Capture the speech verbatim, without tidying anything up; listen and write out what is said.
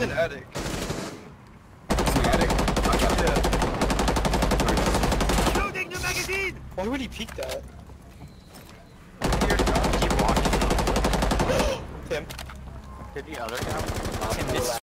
an attic. It's an attic? Yeah. Loading the magazine! Why would he peek that? Keep walking. Tim. Did the other guy? Tim, this